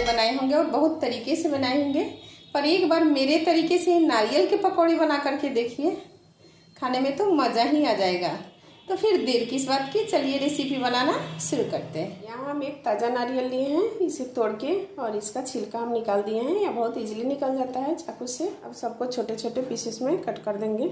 बनाए होंगे और बहुत तरीके से बनाए होंगे, पर एक बार मेरे तरीके से नारियल के पकौड़े बना करके देखिए, खाने में तो मज़ा ही आ जाएगा। तो फिर देर किस बात की, चलिए रेसिपी बनाना शुरू करते हैं। यहाँ हम एक ताज़ा नारियल लिए हैं, इसे तोड़ के और इसका छिलका हम निकाल दिए हैं। यह बहुत इजीली निकल जाता है चाकू से। अब सबको छोटे छोटे पीसेस में कट कर देंगे।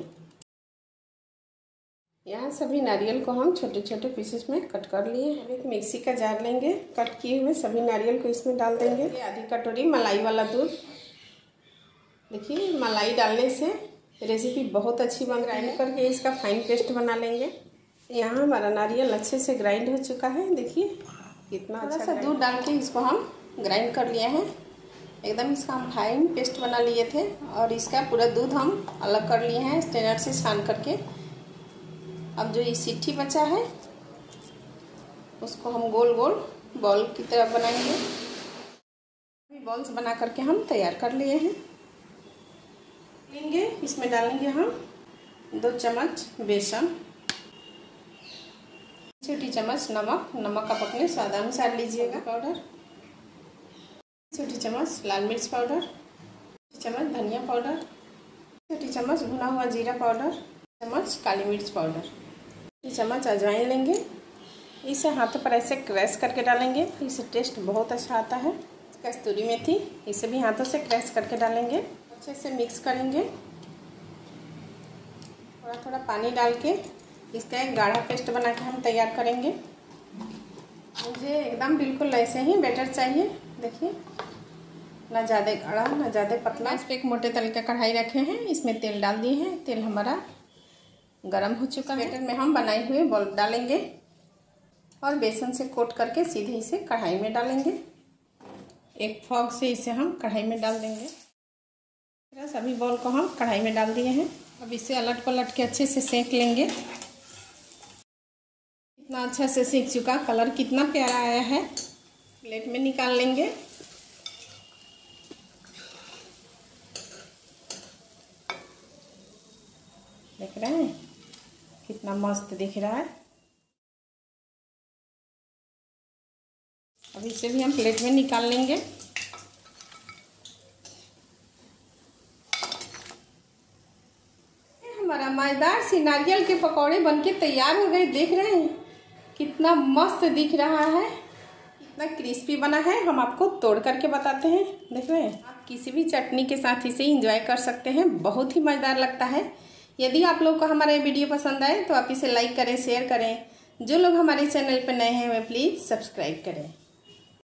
यहाँ सभी नारियल को हम छोटे छोटे पीसेस में कट कर लिए। अब एक मिक्सी का जार लेंगे, कट किए हुए सभी नारियल को इसमें डाल देंगे। आधी कटोरी मलाई वाला दूध। देखिए, मलाई डालने से रेसिपी बहुत अच्छी बन रही है। ग्राइंड करके इसका फाइन पेस्ट बना लेंगे। यहाँ हमारा नारियल अच्छे से ग्राइंड हो चुका है। देखिए कितना अच्छा सा दूध डाल के इसको हम ग्राइंड कर लिए हैं। एकदम इसका हम फाइन पेस्ट बना लिए थे और इसका पूरा दूध हम अलग कर लिए हैं स्ट्रेनर से छान करके। अब जो ये सिट्ठी बचा है उसको हम गोल गोल बॉल की तरह बनाएंगे। बॉल्स बना करके हम तैयार कर लिए हैं। लेंगे, इसमें डालेंगे हम 2 चम्मच बेसन, छोटी चम्मच नमक। नमक आप अपने स्वाद अनुसार लीजिएगा। पाउडर, छोटी चम्मच लाल मिर्च पाउडर, छोटी चम्मच धनिया पाउडर, छोटी चम्मच भुना हुआ जीरा पाउडर, चम्मच काली मिर्च पाउडर, छोटी चम्मच अजवाइन लेंगे। इसे हाथों पर ऐसे क्रैश करके डालेंगे, इससे टेस्ट बहुत अच्छा आता है। कस्तूरी मेथी, इसे भी हाथों से क्रैश करके डालेंगे। अच्छे से मिक्स करेंगे। थोड़ा थोड़ा पानी डाल के इसका एक गाढ़ा पेस्ट बना के हम तैयार करेंगे। मुझे एकदम बिल्कुल ऐसे ही बैटर चाहिए। देखिए, ना ज़्यादा गाढ़ा ना ज़्यादा पतला। इस पर एक मोटे तल का कढ़ाई रखे हैं, इसमें तेल डाल दिए हैं। तेल हमारा गरम हो चुका है। बैटर में हम बनाए हुए बॉल डालेंगे और बेसन से कोट करके सीधे इसे कढ़ाई में डालेंगे। एक फॉग से इसे हम कढ़ाई में डाल देंगे। सभी बॉल को हम कढ़ाई में डाल दिए हैं। अब इसे अलट पलट के अच्छे से सेक लेंगे। कितना अच्छा से सेक चुका, कलर कितना प्यारा आया है। प्लेट में निकाल लेंगे। देख रहे हैं कितना मस्त दिख रहा है। अब इसे भी हम प्लेट में निकाल लेंगे। हमारा मजेदार सी नारियल के पकौड़े बनके तैयार हो गए। देख रहे हैं कितना मस्त दिख रहा है, कितना क्रिस्पी बना है। हम आपको तोड़ करके बताते हैं। देख रहे हैं, आप किसी भी चटनी के साथ इसे एंजॉय कर सकते हैं, बहुत ही मज़ेदार लगता है। यदि आप लोग को हमारा ये वीडियो पसंद आए तो आप इसे लाइक करें, शेयर करें। जो लोग हमारे चैनल पर नए हैं वे प्लीज़ सब्सक्राइब करें।